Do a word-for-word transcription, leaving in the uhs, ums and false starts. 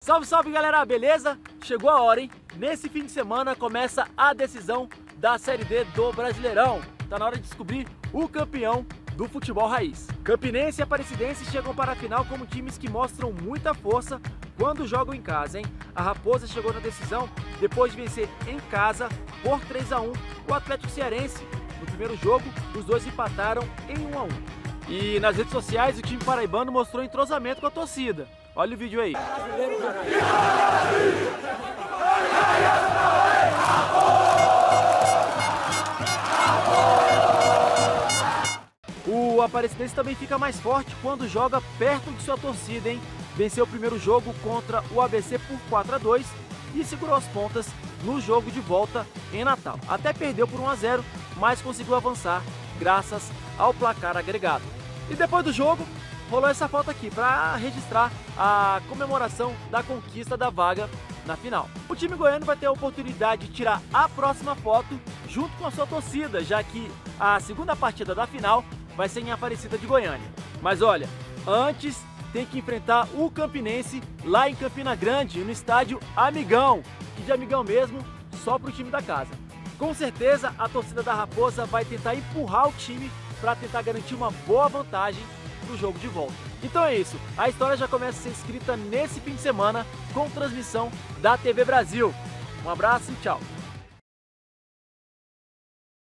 Salve, salve galera, beleza? Chegou a hora, hein? Nesse fim de semana começa a decisão da Série D do Brasileirão. Tá na hora de descobrir o campeão do futebol raiz. Campinense e Aparecidense chegam para a final como times que mostram muita força quando jogam em casa, hein? A Raposa chegou na decisão depois de vencer em casa por três a um o Atlético Cearense. No primeiro jogo, os dois empataram em um a um. E nas redes sociais, o time paraibano mostrou entrosamento com a torcida. Olha o vídeo aí. O Aparecidense também fica mais forte quando joga perto de sua torcida, hein? Venceu o primeiro jogo contra o A B C por quatro a dois e segurou as pontas no jogo de volta em Natal. Até perdeu por um a zero, mas conseguiu avançar graças ao placar agregado. E depois do jogo, rolou essa foto aqui para registrar a comemoração da conquista da vaga na final. O time goiano vai ter a oportunidade de tirar a próxima foto junto com a sua torcida, já que a segunda partida da final vai ser em Aparecida de Goiânia. Mas olha, antes tem que enfrentar o Campinense lá em Campina Grande, no estádio Amigão, que de Amigão mesmo, só para o time da casa. Com certeza a torcida da Raposa vai tentar empurrar o time para tentar garantir uma boa vantagem no jogo de volta. Então é isso, a história já começa a ser escrita nesse fim de semana com transmissão da T V Brasil. Um abraço e tchau!